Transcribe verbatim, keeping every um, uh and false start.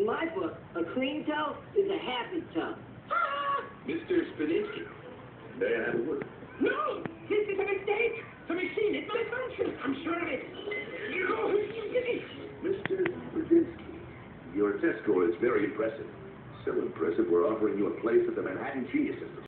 In my book, a clean toe is a happy toe. Ah! Mister Spudinski, may I have a word? No! This is a mistake! The machine is malfunctioning! I'm sure of it! Mister Spudinski, your test score is very impressive. So impressive, we're offering you a place at the Manhattan Genius Institute.